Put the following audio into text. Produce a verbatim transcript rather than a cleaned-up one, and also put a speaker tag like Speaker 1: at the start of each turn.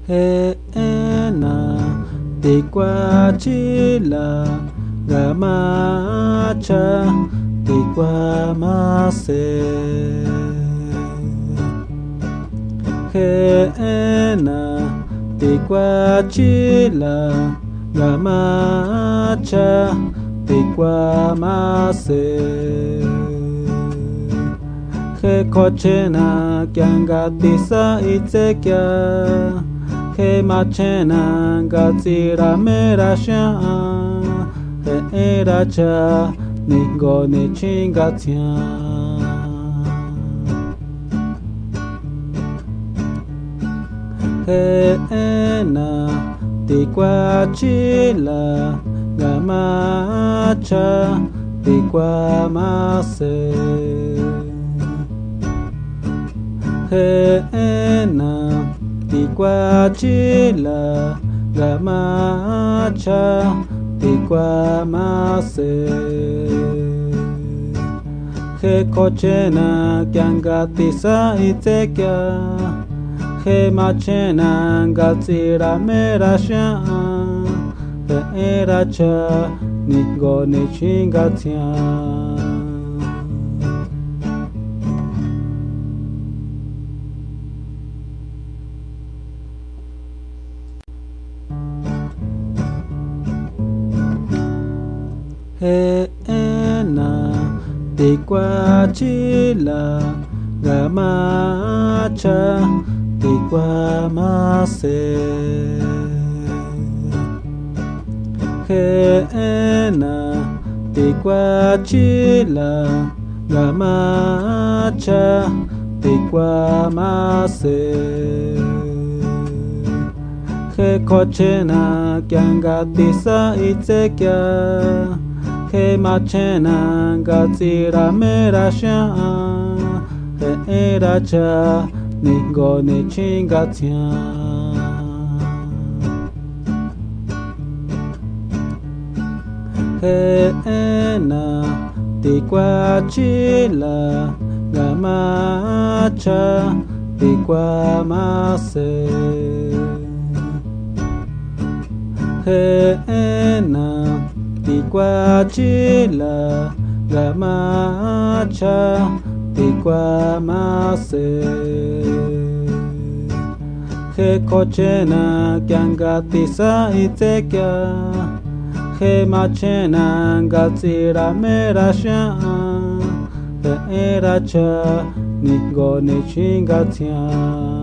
Speaker 1: he na te kwa chila gamacha te kwa mase he na te kwa chila gamacha te kwa mase he kochena kyanga tisa itsekya he machena gatsira merasha he eracha ningo ne chingatya he na te kwa chila gamacha te kwa mase he na te kwa chila gamacha te kwa mase he kochena kyanga tisa itsekya he machena gatsira merasha he eracha ningo ne chingatya he na te kwa chila gamacha te kwa mase he na te kwa chila gamacha te kwa mase he kochena kyanga tisa itsekya he machena gatsira merasha he eracha ningo ne chingatya he na te kwa chila gamacha te kwa mase he na te kwa chila gamacha te kwa mase he kochena kyanga tisa itsekya he machena gatsira merasha he eracha ningo ne chingatya